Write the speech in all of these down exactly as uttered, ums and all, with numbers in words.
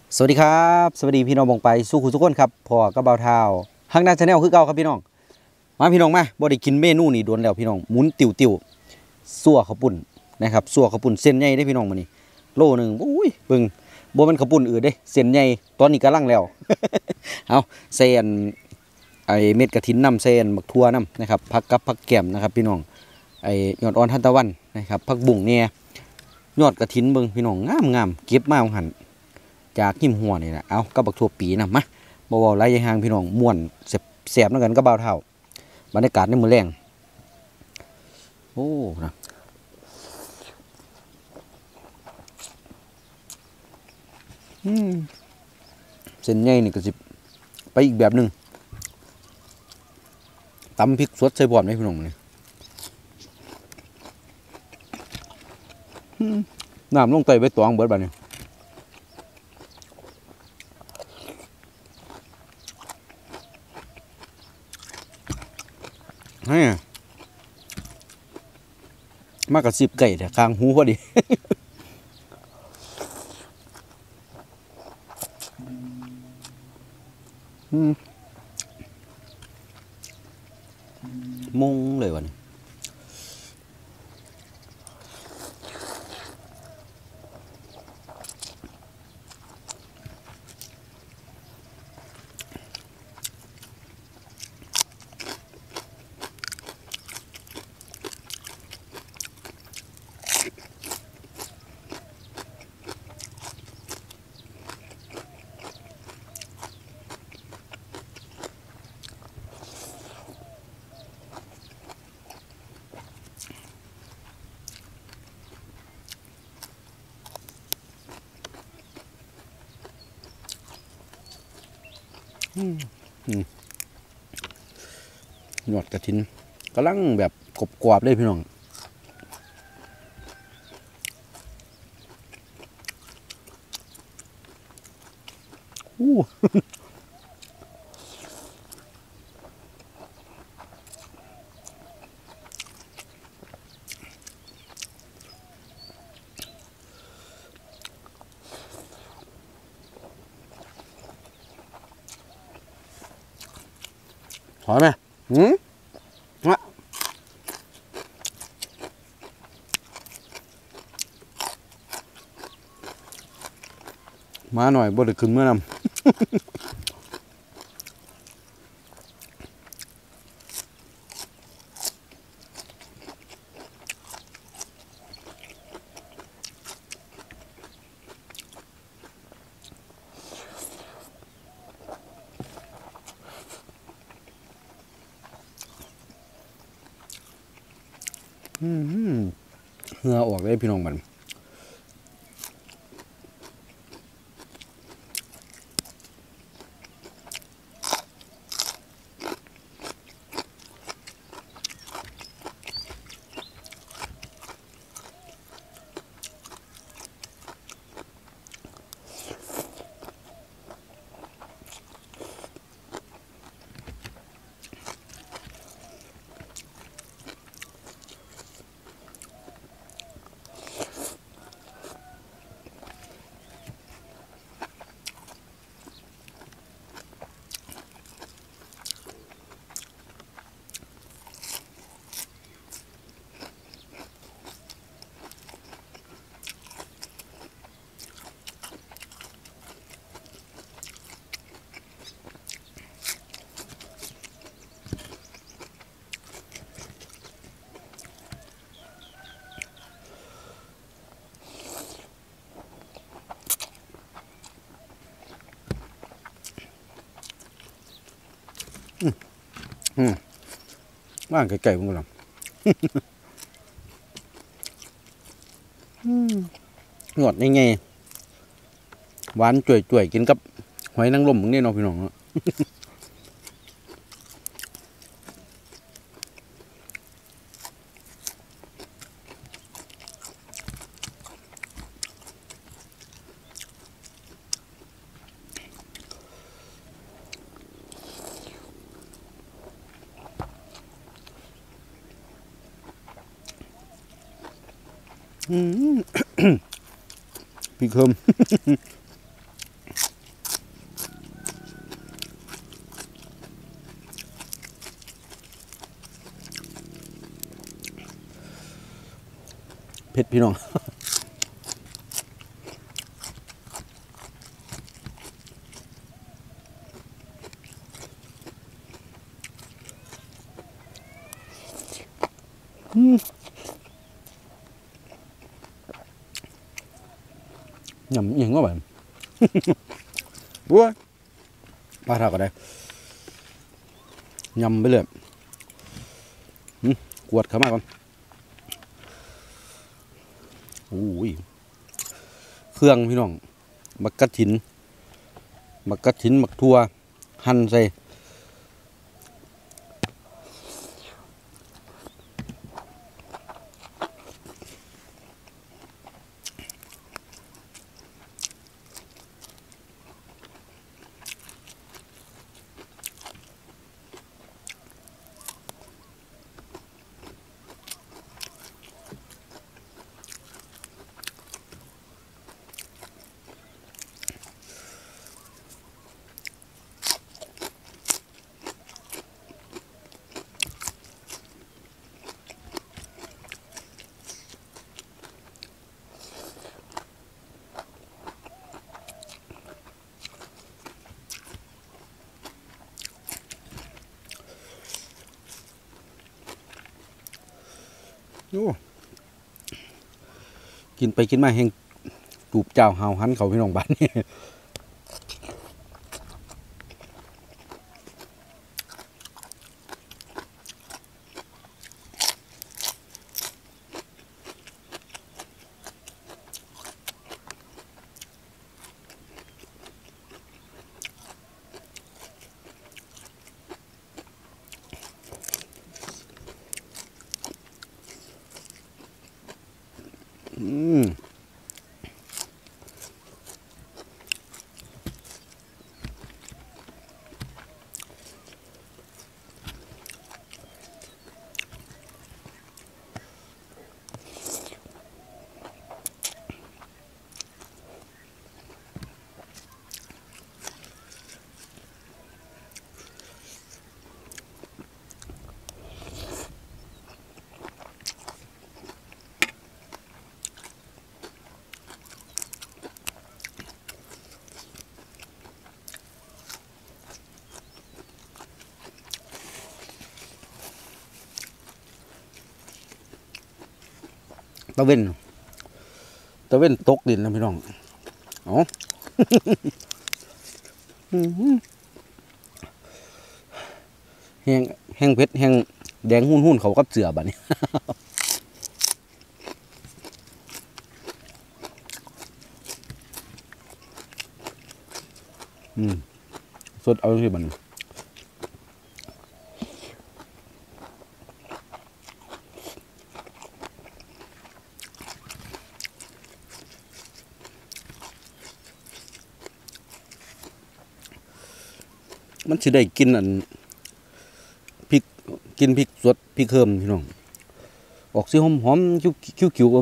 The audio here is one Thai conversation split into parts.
สวัสดีครับสวัสดีพี่น้องบงไปสู้คุณทุกคนครับพ่อก็เบาเท้าฮักนาชาแนลคือเก่าครับพี่น้องมาพี่น้องมาบ่ได้กินเมนูนี่โดนแล้วพี่น้องหมุนติวติวซั่วข้าวปุ้นนะครับซั่วข้าวปุ้นเส้นใหญ่ได้พี่น้องมื้อนี้โลนึงอุ้ยเบิ่งบ่มันข้าวปุ้นอื่นเด้เส้นใหญ่ตอนนี้กำลังแล้ว เอาใส่อันไอเม็ดกระถินน้ำใส่อันบักทั่วน้ำนะครับผักกับผักแก้มนะครับพี่น้องไอยอดอ่อนทานตะวันนะครับผักบุ้งเนี่ยยอดกระถินเบิ่งพี่น้องงามงามเก็บมาของหันจากหิมหัวนี่แหละเอากับบักทั่วปีนะมาบ่เว้าหลายอย่างพี่น้องม่วนแซ่บๆนำกันกับบ่าวเฒ่าบรรยากาศในมื้อแลงโอ้นะอืมเส้นใหญ่นี่ก็สิไปอีกแบบหนึงตำพริกสดใส่พร้อมได้พี่น้องนี่น้ำลงไตใบตองเบิดบัดนี้ให้มากระซิบไก่แต่คางหูพอดี มงเลยวันนี้หยอดกระถินกำลังแบบกรอบกรอบเลยพี่น้องอู้หอมไหมหืมมามาหน่อยบ่ได้ขึ้นเมื่อนำเหงื่อออกเลยพี่น้องมันว่างไก่ๆพวกเราหยอดยังไงหวานจ่วยๆกินกับหอยนางรมมึงนี่เนาะพี่น้องเนาะพี่เคิมผ็ดพี่น้องยำยังก็แบบบัวปลาเท่าก็ได้ยำไปเลยกวดเข้ามาก่อนโอ้ยเครื่องพี่น้องมักกะถินมักกะถินมักทั่วหั่นใส่โอ้กินไปกินมาแห้งจูบเจ้าหาวหันเขาพี่น้องบ้านนี่อืมตะเว้นตะเว้นตกดินนะพี่น้องอ๋อ แห้งแห้งเพชรแห้งแดงหุ่นหุ่นเขากับเสือบัดนี้ อืมสดเอาที่บัดนี้มันสิได้กินอันพริกกินพริกสดพริกเคิมพี่น้องออกสิหอมหอมคิ้วคิ้วคิ้วอม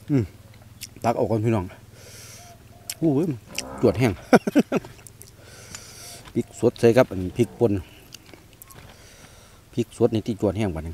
อืมตักออกก่อนพี่น้องโอ้ยจวดแห้ง พริกสดใส่ครับอันพริกป่นพริกสดนี่ที่จวดแห้งบัดนึง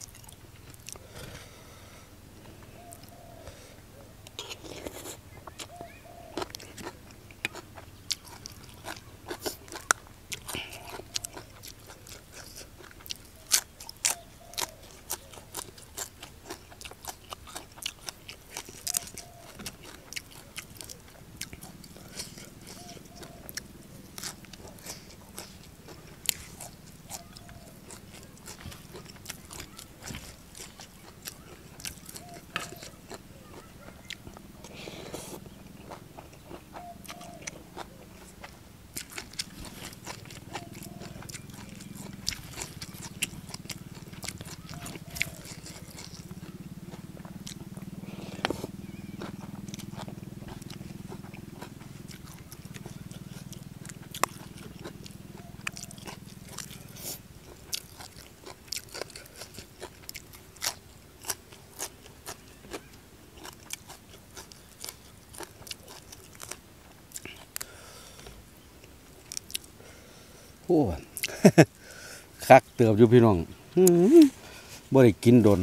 โอ้ คักเติบอยู่พี่น้องบ่ได้กินโดน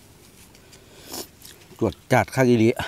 ตรวจจัดคักอีหลี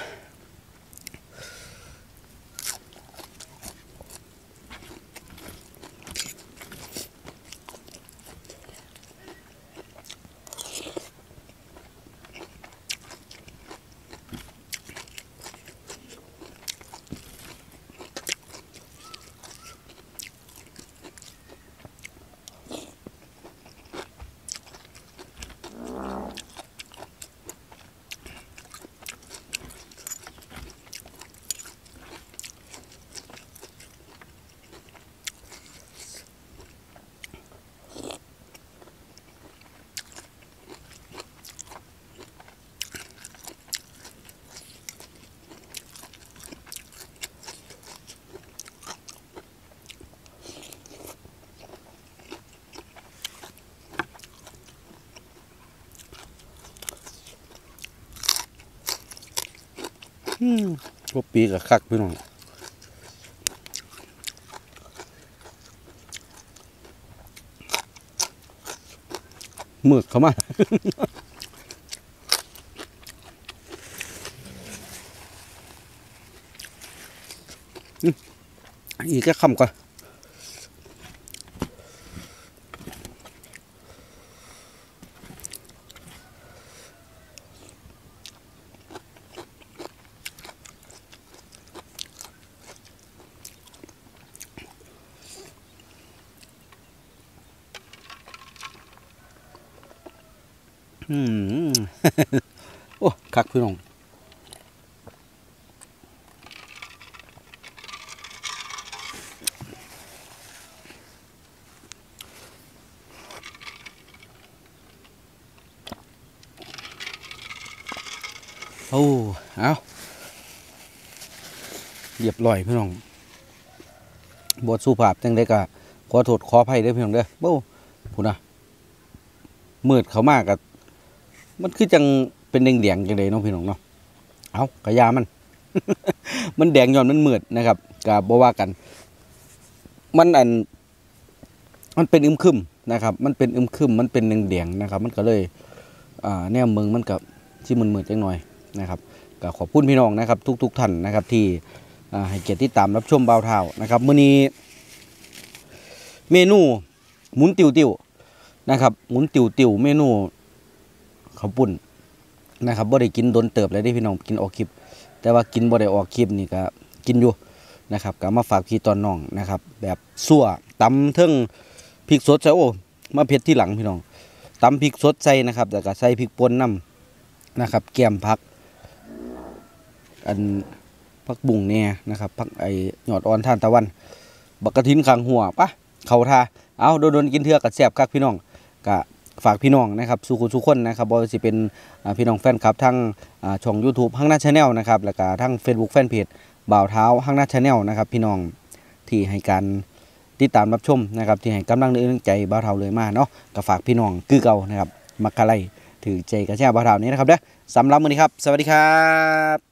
พวกปีกับคักพี่น้องเมือกเข้ามา อีกแค่คำก่อนอืม โอ้คักพี่น้องโอ้เอาเรียบร้อยพี่น้องบทสุภาพจังได้ก็ขอโทษขออภัยด้วยพี่น้องเด้อโบ้พูดนะมืดเขามากกับมันคือจังเป็นแดงแดงจังเลยน้องพี่น้องเนาะเอากระยามัน มันแดงย้อนมันมืดนะครับกับบ่ว่ากัน มันอันมันเป็นอึมครึมนะครับมันเป็นอึมครึมมันเป็นแดงแดงนะครับมันก็เลยอ่าแนวเมืองมันกับที่มันมืดจังหน่อยนะครับก็ขอบคุณพี่น้องนะครับทุกๆท่านนะครับที่ให้เกียรติติดตามรับชมบ่าวเฒ่านะครับมื้อนี้เมนูหมุนติวติวนะครับหมุนติวติวเมนูข้าวปุ้นนะครับบ่ได้กินโดนเติบเลยได้พี่น้องกินออกคลิปแต่ว่ากินบ่ได้ออกคลิปนี่ก็กินอยู่นะครับก็มาฝากพี่ตอนน้องนะครับแบบซั่วตำเทิงพริกสดใส่โอ้มาเผ็ดที่หลังพี่น้องตำพริกสดใส่นะครับแล้วก็ใส่พริกป่นน้ำนะครับแกมผักอันผักบุ้งเนี่ยนะครับผักไอหยอดอ่อนท่านตะวันบักกระถินขังหัวปะเขาทาเอาโดนๆกินเถื่อกับแซ่บคักพี่น้องก็ฝากพี่น้องนะครับสู่คนสู่คนนะครับบ่ว่าสิเป็นพี่น้องแฟนคลับทั้งช่อง YouTube ฮังนาชาแนลนะครับแล้วก็ทั้ง Facebook แฟนเพจบ่าวเท้าฮังนาชาแนลนะครับพี่น้องที่ให้การติดตามรับชมนะครับที่ให้กำลังใจบ่าวเท้าเลยมาเนาะก็ฝากพี่น้องคือเก่านะครับมักกะไลถือใจกระแช่บ่าวเท้านี้นะครับเด้อสำหรับมื้อนี้ครับสวัสดีครับ